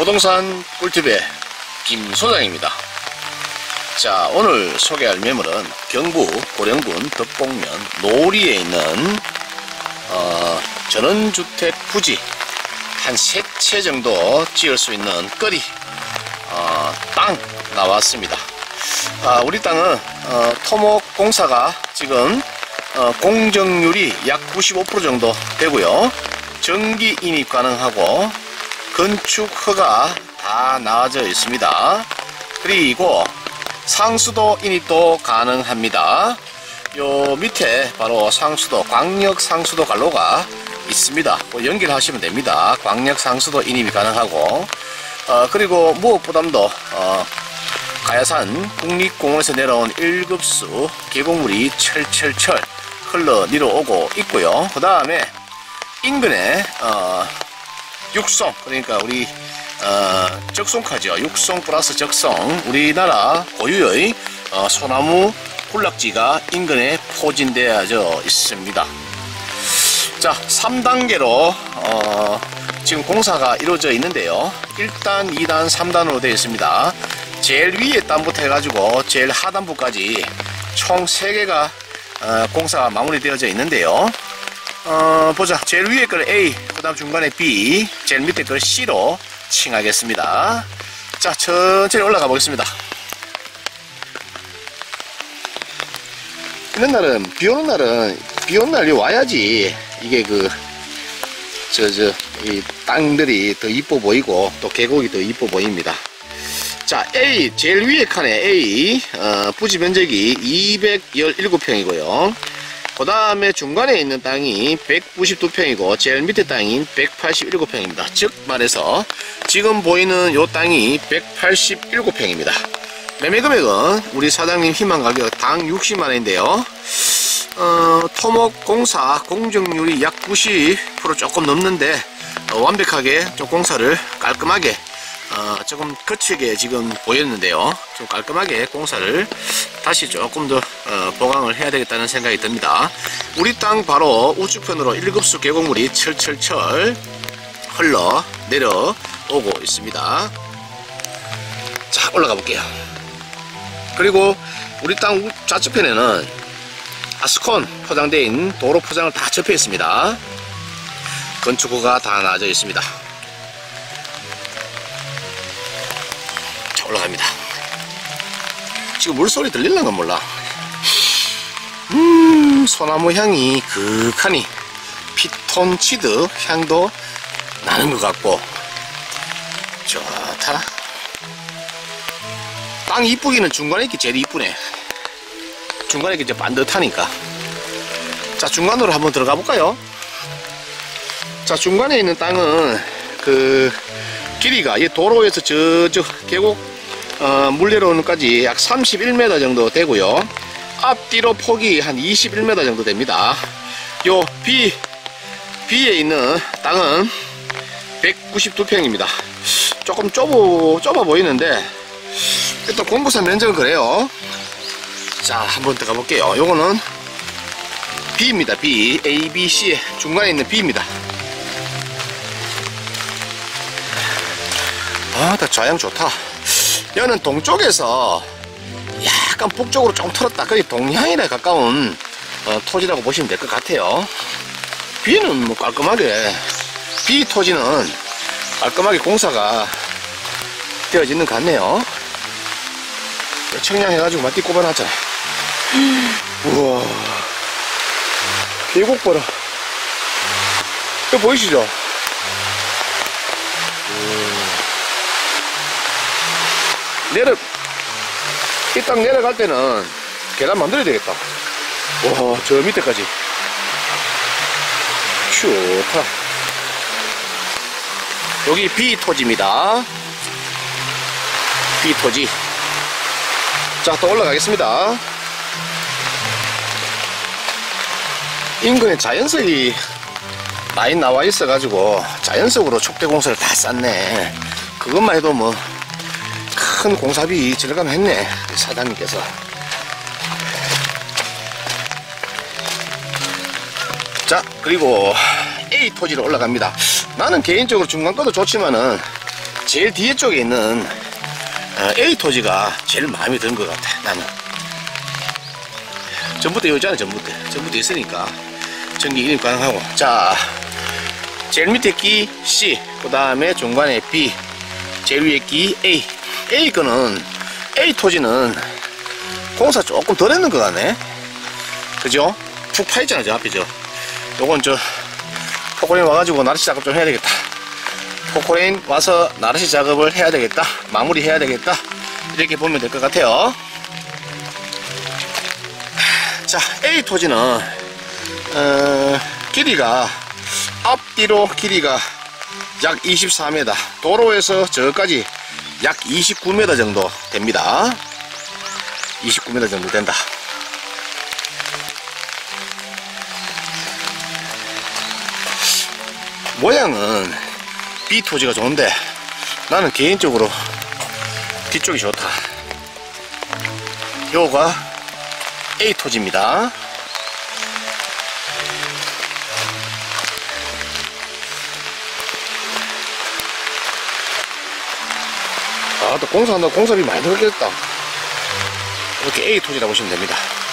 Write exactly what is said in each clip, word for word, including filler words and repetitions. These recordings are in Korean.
부동산 꿀팁의 김 소장입니다. 자, 오늘 소개할 매물은 경부 고령군 덕봉면 노리에 있는 어, 전원주택 부지 한 세 채 정도 지을 수 있는 거리 어, 땅 나왔습니다. 아, 우리 땅은 어, 토목 공사가 지금 어, 공정률이 약 구십오 퍼센트 정도 되고요. 전기 인입 가능하고 건축 허가 다 나와져 있습니다. 그리고 상수도 인입도 가능합니다. 요 밑에 바로 상수도, 광역 상수도 관로가 있습니다. 연결하시면 됩니다. 광역 상수도 인입이 가능하고, 어, 그리고 무엇보다도 어, 가야산 국립공원에서 내려온 일 급수 계곡물이 철철철 흘러 내려오고 있고요. 그 다음에 인근에 어, 육송, 그러니까 우리 어, 적송카죠. 육송 플러스 적송, 우리나라 고유의 어, 소나무 군락지가 인근에 포진되어져 있습니다. 자, 삼 단계로 어, 지금 공사가 이루어져 있는데요. 일 단, 이 단, 삼 단으로 되어 있습니다. 제일 위에 단부터 해가지고 제일 하단부까지 총 세 개가 어, 공사가 마무리되어져 있는데요. 어, 보자. 제일 위에 걸 A, 그 다음 중간에 B, 제일 밑에 걸 C로 칭하겠습니다. 자, 천천히 올라가 보겠습니다. 이런 날은, 비 오는 날은, 비 오는 날이 와야지, 이게 그, 저, 저, 이 땅들이 더 이뻐 보이고, 또 계곡이 더 이뻐 보입니다. 자, A, 제일 위에 칸에 A, 어, 부지 면적이 이백십칠 평이고요. 그 다음에 중간에 있는 땅이 백구십이 평이고 제일 밑에 땅이 백팔십칠 평입니다. 즉 말해서 지금 보이는 요 땅이 백팔십칠 평입니다. 매매 금액은 우리 사장님 희망 가격 당 육십만 원인데요. 어, 토목 공사 공정률이 약 구십 퍼센트 조금 넘는데 어, 완벽하게 좀 공사를 깔끔하게 어, 조금 거치게 지금 보였는데요. 좀 깔끔하게 공사를 다시 조금 더 어, 보강을 해야 되겠다는 생각이 듭니다. 우리 땅 바로 우측편으로 일 급수 계곡물이 철철철 흘러 내려오고 있습니다. 자, 올라가 볼게요. 그리고 우리 땅 좌측편에는 아스콘 포장되어 있는 도로 포장을 다 접해 있습니다. 건축허가 다 나와져 있습니다. 올라갑니다. 지금 물소리 들릴란가 몰라. 음, 소나무 향이 그윽하니 피톤치드 향도 나는 것 같고 좋다. 땅 이쁘기는 중간에 있기 제일 이쁘네. 중간에 이제 반듯하니까. 자, 중간으로 한번 들어가 볼까요? 자, 중간에 있는 땅은 그 길이가 이 도로에서 저쪽 계곡 어, 물 내려오는 까지 약 삼십일 미터 정도 되고요. 앞뒤로 폭이 한 이십일 미터 정도 됩니다. 요 B, B에 있는 땅은 백구십이 평입니다. 조금 좁아, 좁아 보이는데 일단 공부사 면적은 그래요. 자, 한번 들어가 볼게요. 요거는 B입니다. B, A, B, C 중간에 있는 B입니다. 아, 다 좌양 좋다. 여는 동쪽에서 약간 북쪽으로 좀 틀었다. 거의 동향이라 가까운 어, 토지라고 보시면 될 것 같아요. B는 뭐 깔끔하게, B 토지는 깔끔하게 공사가 되어지는 것 같네요. 청량해가지고 마띠 꼽아놨잖아. 우와, 계곡 봐라. 이거 보이시죠? 내려, 이 땅 내려갈 때는 계단 만들어야 되겠다. 와, 저 밑에까지. 좋다. 여기 B 토지입니다. B 토지. 자, 또 올라가겠습니다. 인근에 자연석이 많이 나와 있어가지고 자연석으로 촉대 공사를 다 쌌네. 그것만 해도 뭐 큰 공사비 절감했네, 사장님께서. 자, 그리고 A 토지로 올라갑니다. 나는 개인적으로 중간 거도 좋지만은 제일 뒤에 쪽에 있는 어, A 토지가 제일 마음에 드는 것 같아. 나는 전부터 여기잖아. 전부터 전부터 있으니까 전기 인입 가능하고. 자, 제일 밑에 끼 C, 그 다음에 중간에 B, 제일 위에 끼 A. A 거는 A 토지는 공사 조금 덜 했는 것 같네. 그죠? 푹 파있잖아. 저 앞에 저 요건 저 포크레인 와가지고 나르시 작업 좀 해야 되겠다. 포크레인 와서 나르시 작업을 해야 되겠다. 마무리 해야 되겠다. 이렇게 보면 될 것 같아요. 자, A 토지는 어, 길이가 앞뒤로 길이가 약 이십사 미터, 도로에서 저까지 약 이십구 미터 정도 됩니다. 이십구 미터 정도 된다. 모양은 B 토지가 좋은데 나는 개인적으로 뒤쪽이 좋다. 요가 A 토지입니다. 아, 또 공사한다고 공사비 많이 들었겠다. 이렇게 A 토지라고 보시면 됩니다.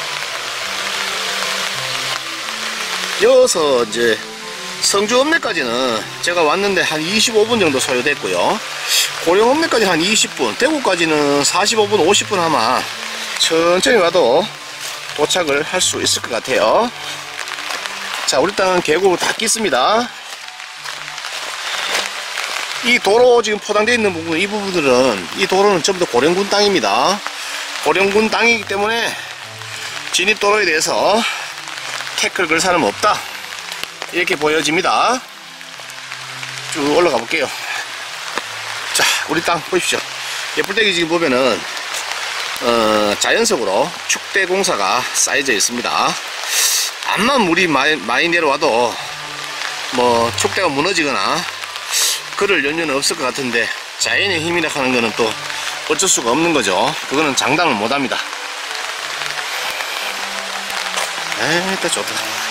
여기서 이제 성주 읍내까지는 제가 왔는데 한 이십오 분 정도 소요됐고요. 고령 읍내까지 한 이십 분, 대구까지는 사십오 분, 오십 분 아마 천천히 가도 도착을 할 수 있을 것 같아요. 자, 우리 땅은 계곡을 다 끼습니다. 이 도로 지금 포장되어 있는 부분, 이 부분들은, 이 도로는 전부 다 고령군 땅입니다. 고령군 땅이기 때문에 진입도로에 대해서 태클 걸 사람 없다, 이렇게 보여집니다. 쭉 올라가 볼게요. 자, 우리 땅 보십시오. 예쁠때기 지금 보면은 어, 자연석으로 축대 공사가 쌓여져 있습니다. 암만 물이 많이, 많이 내려와도 뭐 축대가 무너지거나 그럴 연유는 없을 것 같은데, 자연의 힘이라 하는 거는 또 어쩔 수가 없는 거죠. 그거는 장담을 못 합니다. 에이, 일단 좋다.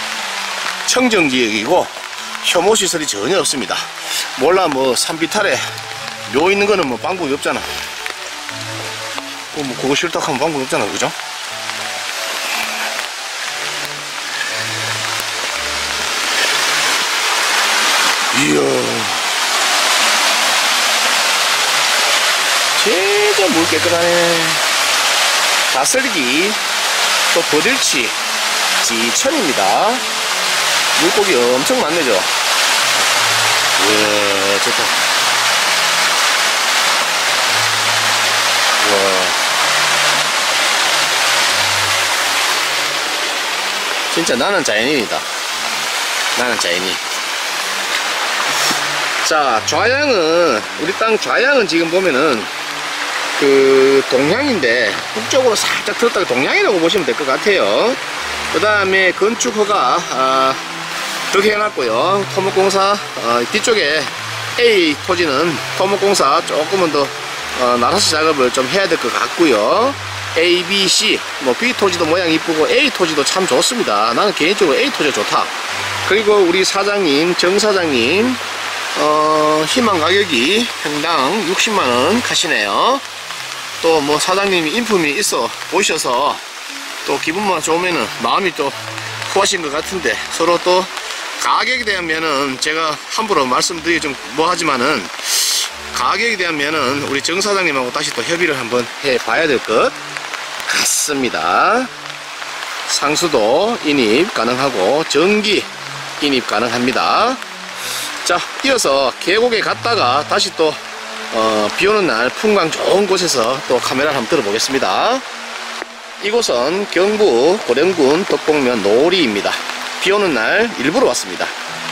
청정지역이고 혐오시설이 전혀 없습니다. 몰라 뭐 산비탈에 묘 있는 거는 뭐 방법이 없잖아. 어, 뭐 그거 싫다 하면 방법이 없잖아. 그죠? 이야, 진짜 물 깨끗하네. 다슬기, 또 버들치, 지천입니다. 물고기 엄청 많네죠. 우와, 좋다. 우와, 진짜 나는 자연인이다. 나는 자연인. 자, 좌양은, 우리 땅 좌양은 지금 보면은 그 동향인데 북쪽으로 살짝 들었다가 동향이라고 보시면 될 것 같아요. 그 다음에 건축허가 아, 더 해놨고요. 토목공사 어, 뒤쪽에 A 토지는 토목공사 조금은 더 어, 나라시 작업을 좀 해야 될 것 같고요. A, B, C, 뭐 B 토지도 모양 이쁘고 A 토지도 참 좋습니다. 나는 개인적으로 A 토지가 좋다. 그리고 우리 사장님, 정 사장님 어, 희망 가격이 평당 육십만 원 하시네요. 또 뭐 사장님이 인품이 있어 보이셔서 또 기분만 좋으면은 마음이 또 후하신 것 같은데, 서로 또 가격에 대하면은 제가 함부로 말씀드리기 좀 뭐하지만은 가격에 대하면은 우리 정 사장님하고 다시 또 협의를 한번 해 봐야 될 것 같습니다. 상수도 인입 가능하고 전기 인입 가능합니다. 자, 이어서 계곡에 갔다가 다시 또 어, 비오는 날 풍광 좋은 곳에서 또 카메라를 한번 들어보겠습니다. 이곳은 경부 고령군 덕봉면 노리입니다. 비오는 날 일부러 왔습니다.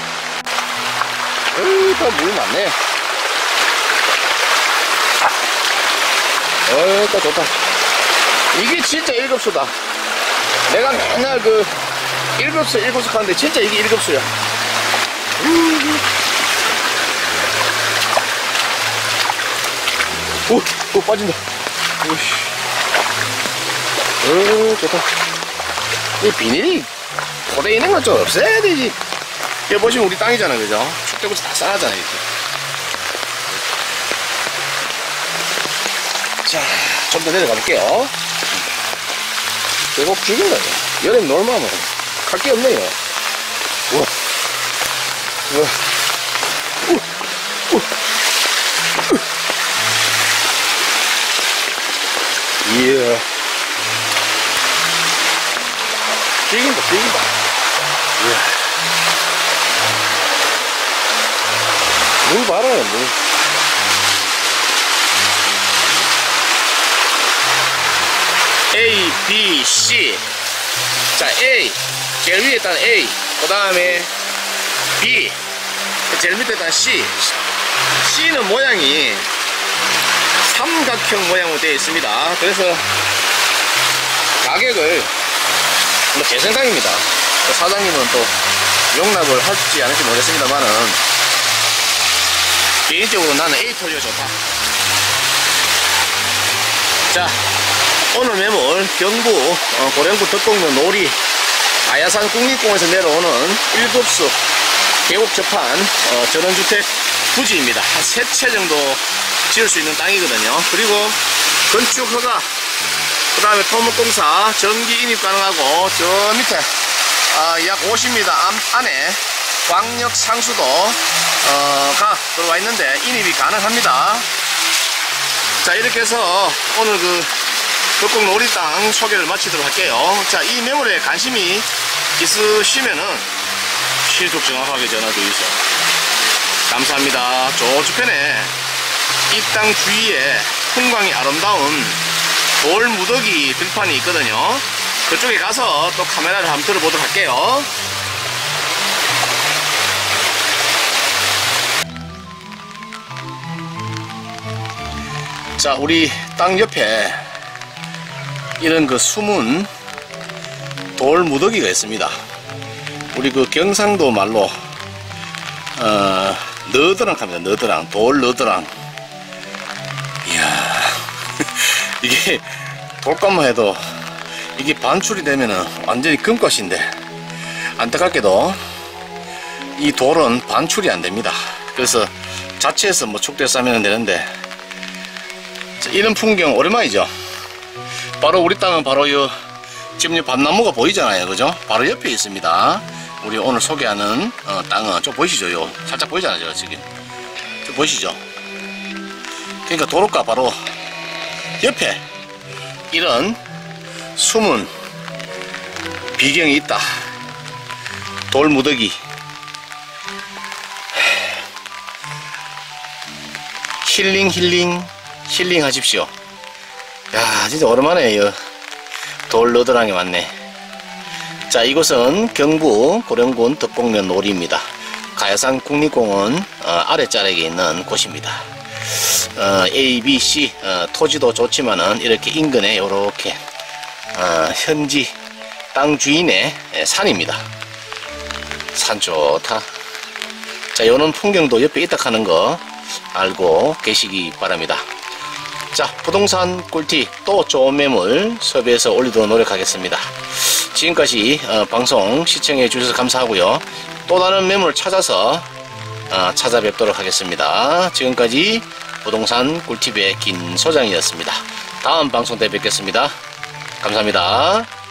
어이, 또 물 많네. 어이, 또 좋다. 이게 진짜 일급수다. 내가 맨날 그 일급수 일급수 하는데 진짜 이게 일급수야. 음. 오, 오, 빠진다. 오씨. 어, 좋다. 이 비닐이 고대 있는 건 좀 없애야 되지. 여기 보시면 우리 땅이잖아, 그죠? 축대부터 다 싸놨잖아, 이렇게. 좀 더 내려가 볼게요. 계곡 죽인다. 여름 놀만하면 갈 게 없네요. 우와. 우와. 우. 우. 우. 이야. 죽인다, 죽인다. 이야. 물 봐라요, 물. A, B, C. 자, A. 제일 위에 일단 A. 그 다음에 B. 제일 밑에 일단 C. C는 모양이 삼각형 모양으로 되어 있습니다. 그래서 가격을 뭐 제 생각입니다. 사장님은 또 용납을 할지 않을지 모르겠습니다만은 개인적으로 나는 A 톨리가 좋다. 자, 오늘 매물 경부 어, 고령군 덕곡면 놀이 아야산 국립공원에서 내려오는 일급수 계곡 접한 어, 전원주택 부지입니다. 한 세 채 정도 지을 수 있는 땅이거든요. 그리고 건축 허가, 그 다음에 토목공사 전기 인입 가능하고, 저 밑에 아, 약 오십 미터 안에 광역 상수도 어, 가 들어와 있는데 인입이 가능합니다. 자, 이렇게 해서 오늘 그 덕곡 놀이 땅 소개를 마치도록 할게요. 자, 이 매물에 관심이 있으시면은 실속 정확하게 전화 주세요. 감사합니다. 저주편에 이 땅 주위에 풍광이 아름다운 돌 무더기 들판이 있거든요. 그쪽에 가서 또 카메라를 한번 들어보도록 할게요. 자, 우리 땅 옆에 이런 그 숨은 돌 무더기가 있습니다. 우리 그 경상도 말로 어, 너드랑 합니다. 너드랑, 돌 너드랑. 이야, 이게 돌값만 해도 이게 반출이 되면은 완전히 금값인데, 안타깝게도 이 돌은 반출이 안 됩니다. 그래서 자체에서 뭐 축대서 하면 되는데, 자, 이런 풍경 오랜만이죠. 바로 우리 땅은 바로 이 지금 이 밤나무가 보이잖아요, 그죠? 바로 옆에 있습니다. 우리 오늘 소개하는 어, 땅은 좀 보이시죠? 요 살짝 보이잖아요, 지금. 좀 보이시죠? 그러니까 도로가 바로 옆에 이런 숨은 비경이 있다. 돌 무더기. 힐링 힐링 힐링 하십시오. 야, 진짜 오랜만에 이 돌 너드랑이 왔네. 자, 이곳은 경부 고령군 덕곡면 놀이입니다. 가야산 국립공원 어, 아래자락에 있는 곳입니다. 어, A, B, C 어, 토지도 좋지만은 이렇게 인근에 요렇게 어, 현지 땅 주인의 산입니다. 산 좋다. 자, 요런 풍경도 옆에 있다 하는 거 알고 계시기 바랍니다. 자, 부동산 꿀팁 또 좋은 매물 섭외해서 올리도록 노력하겠습니다. 지금까지 어, 방송 시청해 주셔서 감사하고요. 또 다른 매물 찾아서 어, 찾아뵙도록 하겠습니다. 지금까지 부동산 꿀팁의 김 소장이었습니다. 다음 방송 때 뵙겠습니다. 감사합니다.